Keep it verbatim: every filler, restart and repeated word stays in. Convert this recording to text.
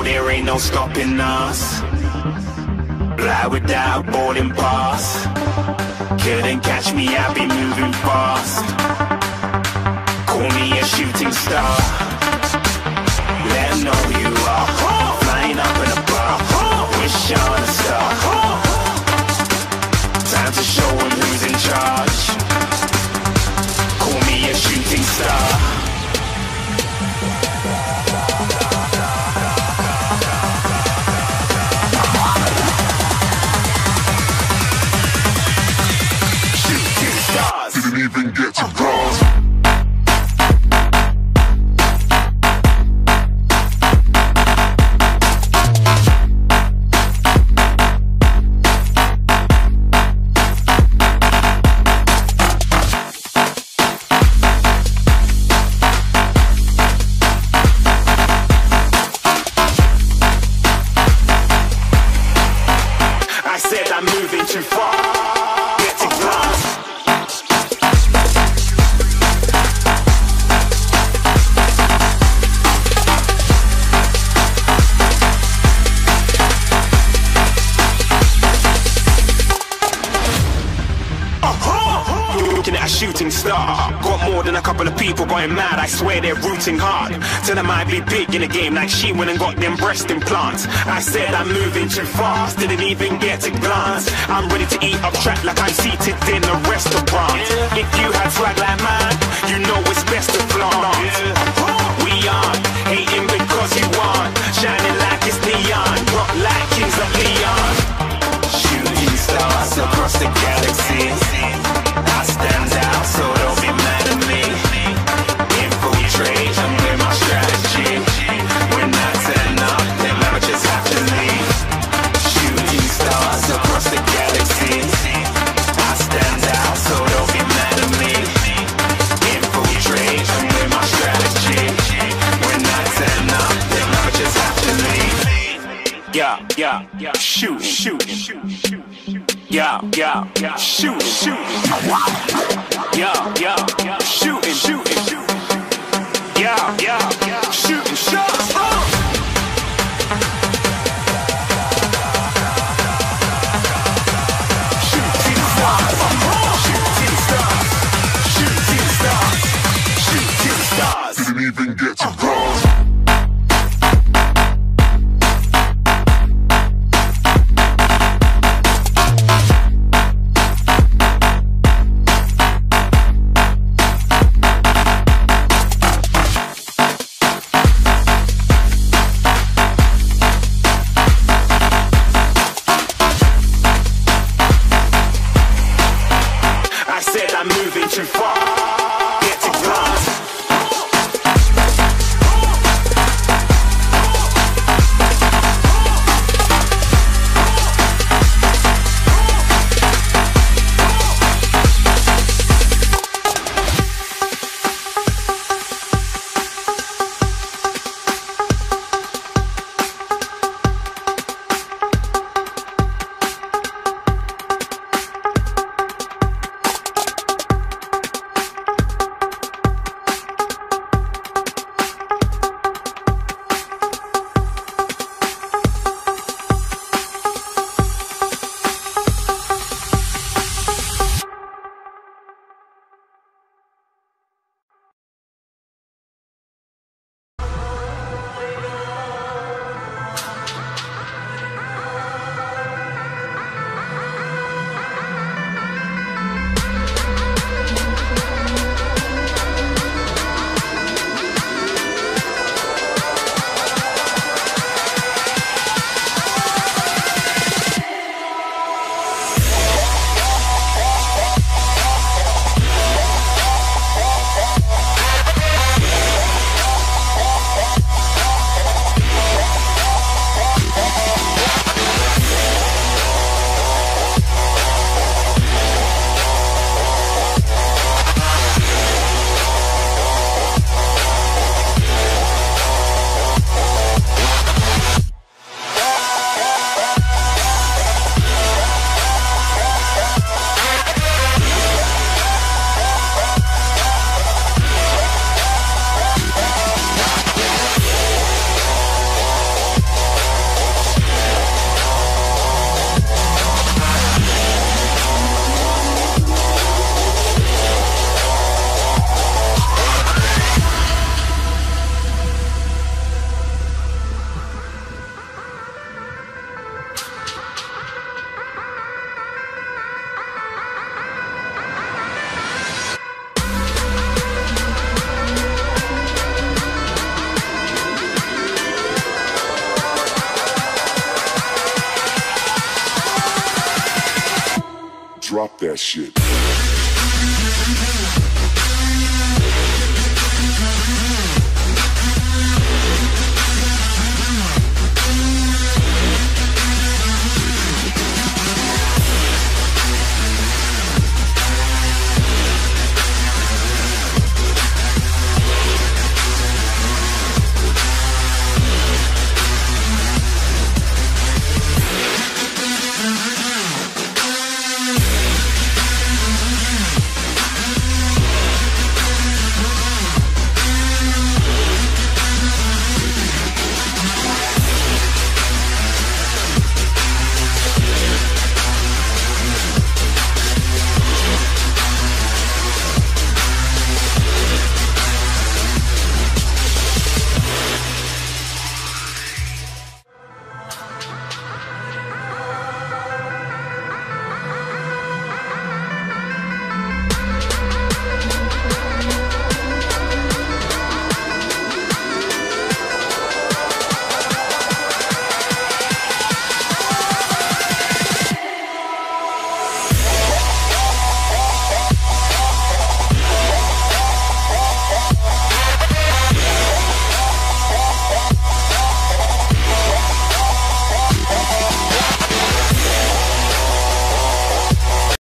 know there ain't no stopping us. Fly without a boarding pass. Couldn't catch me, I be moving fast. Call me a shooting star. Let 'em know who you are. Flying up in a bar. Wish on a star. Time to show 'em who's in charge. Call me a shooting star. Didn't even get to cross. I said I'm moving too far. Get to glass. Looking at a shooting star. Got more than a couple of people going mad, I swear they're rooting hard. Tell them I'd be big in the game like she went and got them breast implants. I said I'm moving too fast, didn't even get a glance. I'm ready to eat up track like I'm seated in a restaurant. If you had swag like mine, you know it's best to flaunt. We aren't hating because you aren't shining like it's neon, rock like kings of Leon. Shooting stars across the galaxy. I stand out, so don't be mad at me. Infiltrate, I'm with my strategy. When I turn up, then I just have to leave. Shooting stars across the galaxy. I stand out, so don't be mad at me. Infiltrate, I'm with my strategy. When I turn up, then I just have to leave. Yeah, yeah, yeah, shoot, shoot, shoot, shoot. Yeah, yeah, yeah, shooting, shooting. Yeah, yeah, yeah, shooting, shooting. Yeah, yeah, yeah, shooting shots. Oh! Shooting stars, shooting stars, shooting stars, shooting stars. Didn't even get to cross. I'm moving too far. Get to glass. that shit.